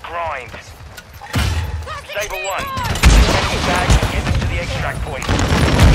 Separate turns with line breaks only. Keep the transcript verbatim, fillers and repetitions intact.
grind. Saber one. Enemy bag and get them to the extract point.